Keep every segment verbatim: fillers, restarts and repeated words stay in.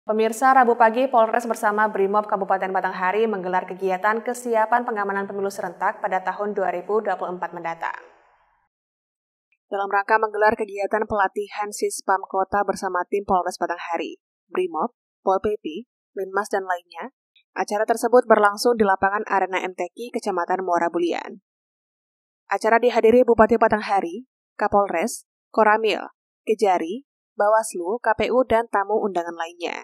Pemirsa, Rabu pagi Polres bersama Brimob Kabupaten Batanghari menggelar kegiatan kesiapan pengamanan pemilu serentak pada tahun dua ribu dua puluh empat mendatang. Dalam rangka menggelar kegiatan pelatihan Sispam Kota bersama tim Polres Batanghari, Brimob, Pol P P, Linmas, dan lainnya, acara tersebut berlangsung di lapangan Arena M T Q, Kecamatan Muara Bulian. Acara dihadiri Bupati Batanghari, Kapolres, Koramil, Kejari, Bawaslu, K P U, dan tamu undangan lainnya.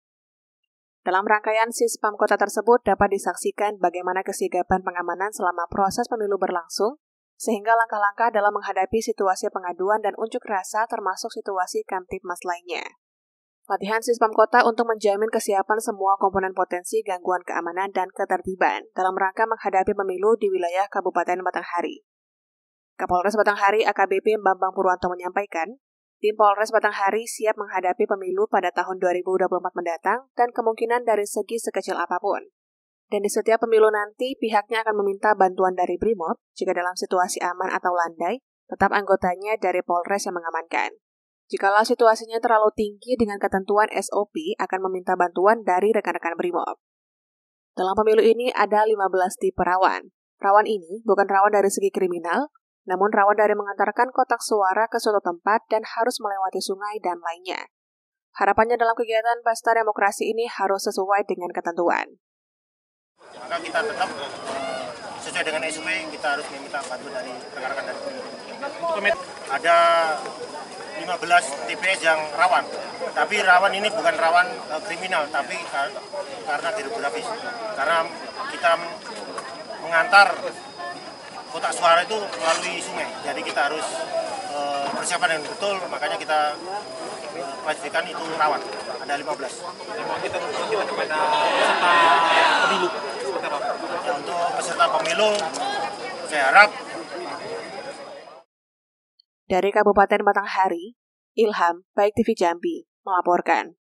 Dalam rangkaian Sispam Kota tersebut dapat disaksikan bagaimana kesigapan pengamanan selama proses pemilu berlangsung, sehingga langkah-langkah dalam menghadapi situasi pengaduan dan unjuk rasa termasuk situasi Kamtibmas lainnya. Latihan Sispam Kota untuk menjamin kesiapan semua komponen potensi gangguan keamanan dan ketertiban dalam rangka menghadapi pemilu di wilayah Kabupaten Batanghari. Kapolres Batanghari A K B P Bambang Purwanto menyampaikan, tim Polres Batanghari siap menghadapi pemilu pada tahun dua ribu dua puluh empat mendatang dan kemungkinan dari segi sekecil apapun. Dan di setiap pemilu nanti, pihaknya akan meminta bantuan dari Brimob jika dalam situasi aman atau landai, tetap anggotanya dari Polres yang mengamankan. Jikalau situasinya terlalu tinggi dengan ketentuan S O P, akan meminta bantuan dari rekan-rekan Brimob. Dalam pemilu ini ada lima belas tipe rawan. Rawan ini bukan rawan dari segi kriminal, namun rawan dari mengantarkan kotak suara ke suatu tempat dan harus melewati sungai dan lainnya. Harapannya dalam kegiatan pesta demokrasi ini harus sesuai dengan ketentuan. Maka kita tetap sesuai dengan S O P, kita harus meminta bantuan dari rekan-rekan dari Brimob. Ada lima belas T P S yang rawan, tapi rawan ini bukan rawan uh, kriminal, tapi kar karena geografis. Karena kita mengantar kotak suara itu melalui sungai, jadi kita harus uh, persiapan yang betul, makanya kita uh, klasifikasikan itu rawan, ada lima belas. Kita kita kepada peserta pemilu, ya, untuk peserta pemilu, saya harap. Dari Kabupaten Batanghari, Ilham, Baik T V Jambi, melaporkan.